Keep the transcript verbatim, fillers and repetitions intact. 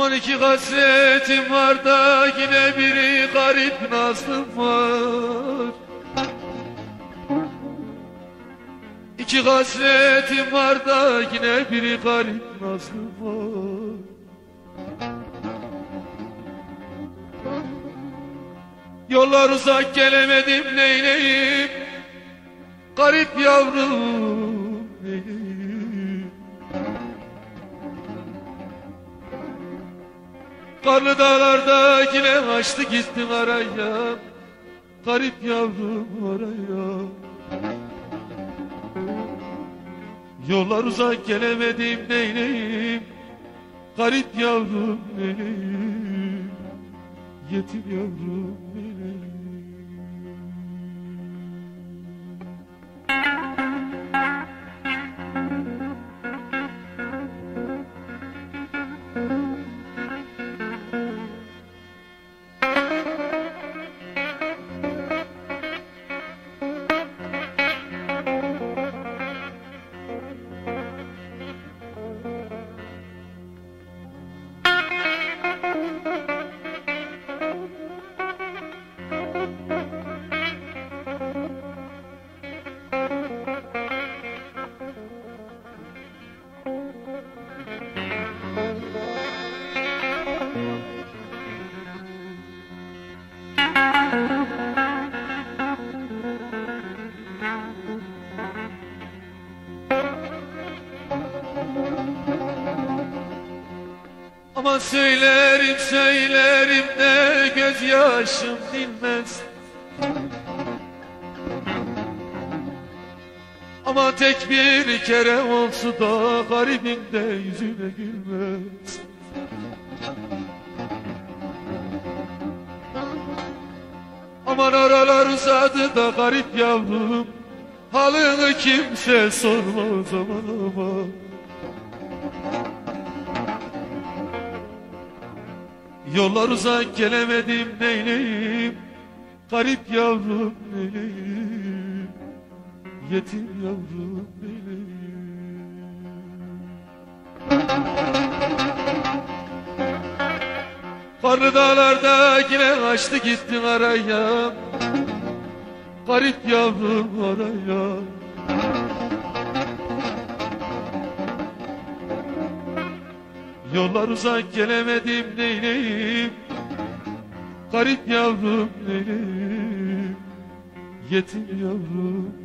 Aman iki hasretim var da yine biri garip nazlım var. İki hasretim var da yine biri garip nazlım var. Yollar uzak gelemedim neyleyim, garip yavrum neyleyim. Karlı dağlarda yine açtı gittin araya, garip yavrum araya. Yollar uzak gelemedim neyleyim, garip yavrum neyleyim, yetim yavrum neyleyim. Ama söylerim söylerim de gözyaşım dinmez. Ama tek bir kere olsa da garibin de yüzüne gülmez. Aman aralar uzadı da garip yavrum, halını kimse sormaz aman aman. Yollar uzak gelemedim neyleyim, garip yavrum neyleyim, yetim yavrum neyleyim. Karlı dağlarda yine açtı gittin araya, garip yavrum araya. Yollar uzak gelemedim neyleyim, garip yavrum neyleyim, yetim yavrum